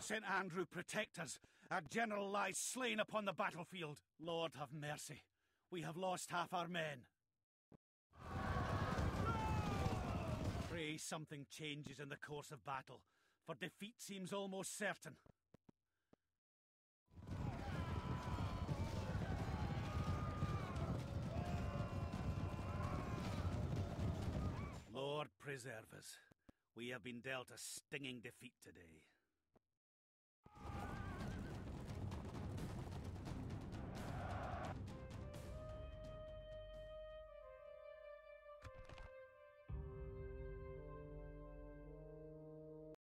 St. Andrew protect us. Our general lies slain upon the battlefield. Lord have mercy. We have lost half our men. Pray something changes in the course of battle, for defeat seems almost certain. Lord preserve us. We have been dealt a stinging defeat today.